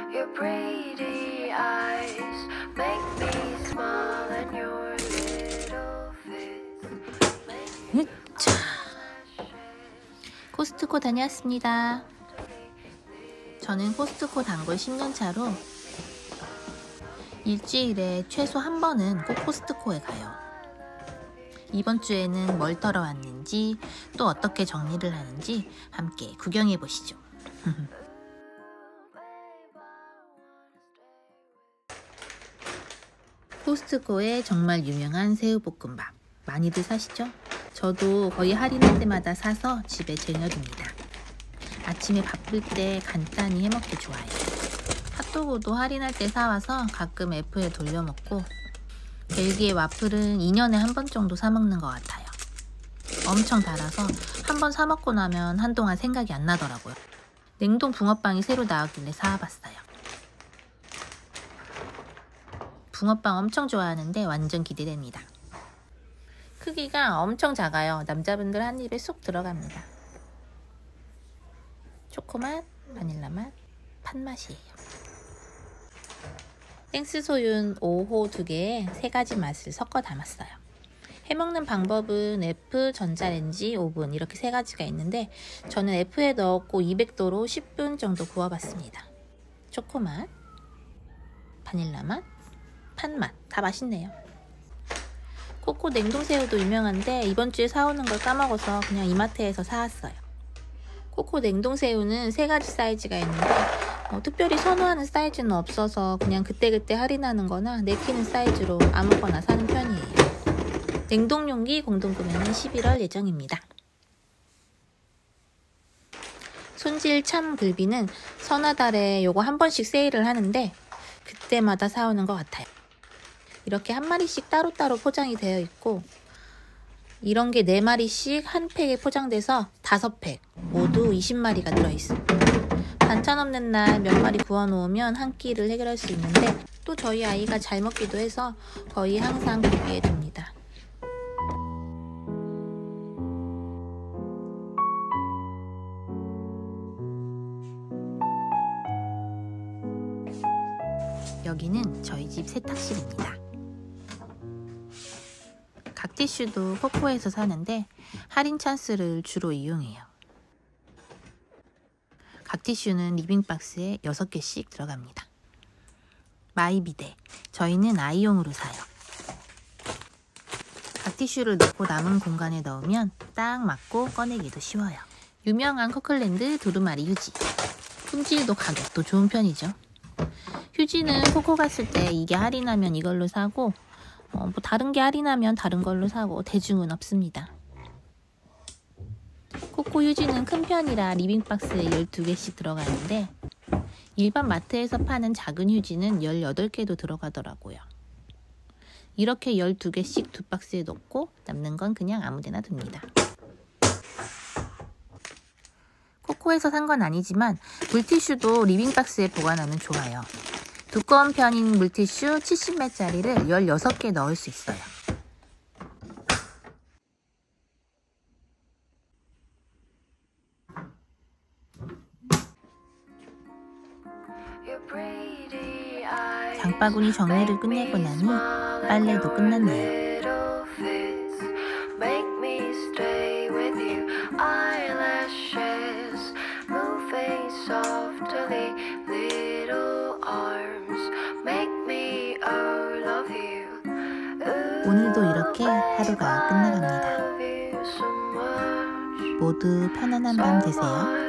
Your pretty eyes make me smile and your little face. 자, 코스트코 다녀왔습니다. 저는 코스트코 단골 10년차로 일주일에 최소 한 번은 꼭 코스트코에 가요. 이번 주에는 뭘 털어 왔는지 또 어떻게 정리를 하는지 함께 구경해 보시죠. 코스트코의 정말 유명한 새우볶음밥 많이들 사시죠? 저도 거의 할인할 때마다 사서 집에 쟁여둡니다. 아침에 바쁠 때 간단히 해먹기 좋아요. 핫도그도 할인할 때 사와서 가끔 F에 돌려먹고, 벨기에 와플은 2년에 한 번 정도 사먹는 것 같아요. 엄청 달아서 한 번 사먹고 나면 한동안 생각이 안 나더라고요. 냉동 붕어빵이 새로 나오길래 사와봤어요. 붕어빵 엄청 좋아하는데 완전 기대됩니다. 크기가 엄청 작아요. 남자분들 한 입에 쏙 들어갑니다. 초코맛, 바닐라맛, 팥맛이에요. 땡스소윤 5호 2개에 3가지 맛을 섞어 담았어요. 해먹는 방법은 F, 전자레인지, 오븐 이렇게 3가지가 있는데 저는 F에 넣었고 200도로 10분 정도 구워봤습니다. 초코맛, 바닐라맛, 팥맛 다 맛있네요. 코코 냉동새우도 유명한데 이번 주에 사오는 걸 까먹어서 그냥 이마트에서 사왔어요. 코코 냉동새우는 3가지 사이즈가 있는데 특별히 선호하는 사이즈는 없어서 그냥 그때그때 할인하는 거나 내키는 사이즈로 아무거나 사는 편이에요. 냉동용기 공동구매는 11월 예정입니다. 손질 참굴비는 서너달에 요거 한 번씩 세일을 하는데 그때마다 사오는 것 같아요. 이렇게 한 마리씩 따로따로 포장이 되어 있고 이런 게 4마리씩 한 팩에 포장돼서 5팩 모두 20마리가 들어있어요. 반찬 없는 날 몇 마리 구워놓으면 한 끼를 해결할 수 있는데 또 저희 아이가 잘 먹기도 해서 거의 항상 구비해 둡니다. 여기는 저희 집 세탁실입니다. 각티슈도 코코에서 사는데 할인 찬스를 주로 이용해요. 각티슈는 리빙박스에 6개씩 들어갑니다. 마이비데, 저희는 아이용으로 사요. 각티슈를 넣고 남은 공간에 넣으면 딱 맞고 꺼내기도 쉬워요. 유명한 커클랜드 두루마리 휴지. 품질도 가격도 좋은 편이죠. 휴지는 코코 갔을 때 이게 할인하면 이걸로 사고 다른 게 할인하면 다른 걸로 사고 대중은 없습니다. 코코 휴지는 큰 편이라 리빙박스에 12개씩 들어가는데 일반 마트에서 파는 작은 휴지는 18개도 들어가더라고요. 이렇게 12개씩 2박스에 넣고 남는 건 그냥 아무데나 둡니다. 코코에서 산 건 아니지만 물티슈도 리빙박스에 보관하면 좋아요. 두꺼운 편인 물티슈 70ml짜리를 16개 넣을 수 있어요. 장바구니 정리를 끝내고 나니 빨래도 끝났네요. 오늘도 이렇게 하루가 끝나갑니다. 모두 편안한 밤 되세요.